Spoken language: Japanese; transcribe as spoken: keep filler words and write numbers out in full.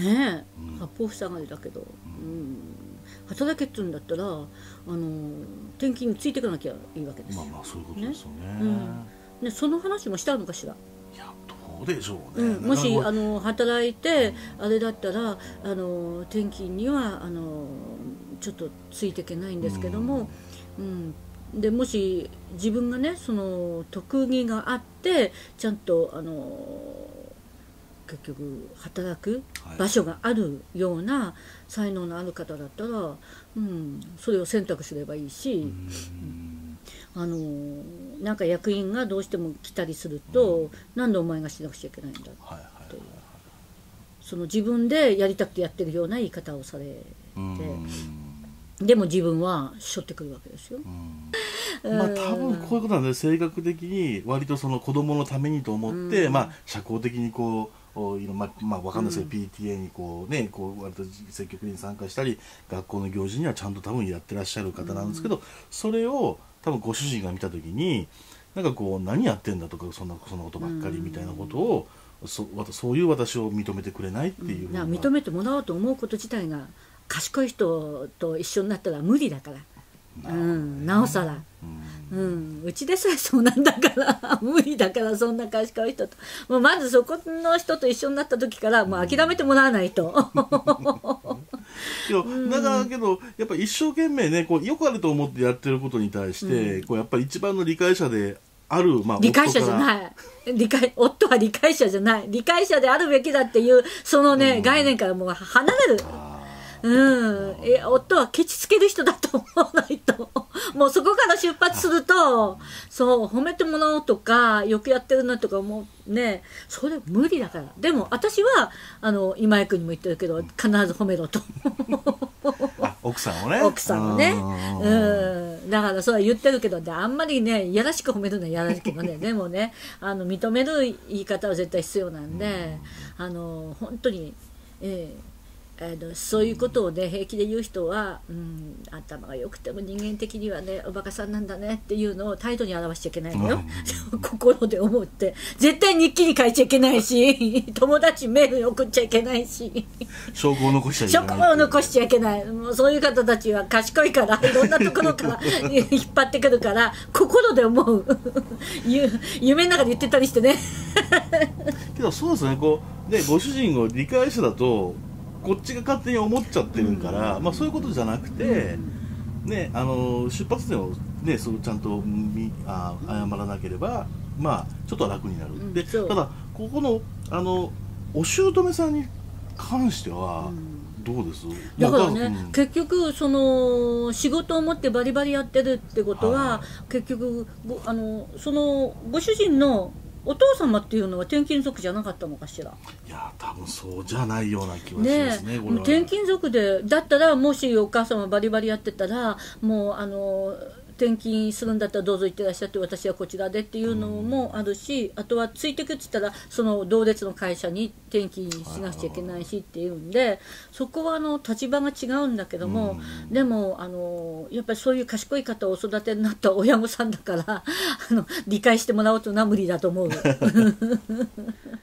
ねえ、 うん八方塞がりだけど、うん、働けって言うんだったらあの転勤についていかなきゃいいわけですよ。 まあまあそういうことですよね。 うんね、その話もしたのかしら。 いやどうでしょうね。 うん、もしなかなかあの働いてあれだったらあの転勤にはあのちょっとついていけないんですけども、うんでもし自分がねその特技があってちゃんとあの結局働く場所があるような才能のある方だったら、うん、それを選択すればいいし、 うんあのなんか役員がどうしても来たりすると、なんでお前がしなくちゃいけないんだはいはいという、その自分でやりたくてやってるような言い方をされて、 うんでも自分はしょってくるわけですよ。 うんまあ多分こういうことなんで、性格的に割とその子供のためにと思って、まあ社交的にこうおいろまあまあわかんないですけど、ピーティーエー にこうねこう割と積極的に参加したり、学校の行事にはちゃんと多分やってらっしゃる方なんですけど、それを多分ご主人が見た時になんかこう何やってんだとかそんなそんなことばっかりみたいなことを、そそういう私を認めてくれないっていう、 うん、認めてもらおうと思うこと自体が賢い人と一緒になったら無理だから、うん、なおさら、うんうん、うちでさえそうなんだから無理だから、そんな賢い人ともうまずそこの人と一緒になった時からもう諦めてもらわないと。 けどだからけどやっぱり一生懸命ねこうよくあると思ってやってることに対して、うん、こうやっぱり一番の理解者である、まあ、 理解者じゃない、理解夫は理解者じゃない、理解者であるべきだっていうそのね、うん、概念からもう離れる。うん、え夫はケチつける人だと思わないともうそこから出発すると、そう褒めてもらおうとかよくやってるなとかもうね、それ無理だから。でも私はあの今井君にも言ってるけど必ず褒めろとあ奥さんをね奥さんをね、うん、だからそうは言ってるけど、あんまりねいやらしく褒めるのはやらしいけどねでもねあの認める言い方は絶対必要なんで、あの本当に、えーあのそういうことをね平気で言う人は、うん、頭が良くても人間的にはねおバカさんなんだねっていうのを態度に表しちゃいけないのよ、うん、心で思って絶対日記に書いちゃいけないし友達メールに送っちゃいけないし証拠を残しちゃいけない、 証拠を残しちゃいけない。もうそういう方たちは賢いからいろんなところから引っ張ってくるから心で思う夢の中で言ってたりしてねけどそうですね、こうねご主人を理解者だとこっちが勝手に思っちゃってるから、うん、まあそういうことじゃなくて、うん、ね、あの出発点をねそうちゃんとみあ謝らなければ、まあちょっと楽になる、うん、でただここのあのお姑さんに関してはどうです？ だからね、うん、結局その仕事を持ってバリバリやってるってことは、はい、結局あのそのご主人のお父様っていうのは転勤族じゃなかったのかしら。 いや多分そうじゃないような気はしますね。 ね、転勤族でだったらもしお母様バリバリやってたらもうあの転勤するんだったらどうぞ行ってらっしゃって私はこちらでっていうのもあるし、うん、あとはついてくって言ったらその同列の会社に転勤しなくちゃいけないしっていうんで、そこはあの立場が違うんだけども、うん、でもあのやっぱりそういう賢い方をお育てになった親御さんだからあの理解してもらおうというのは無理だと思う。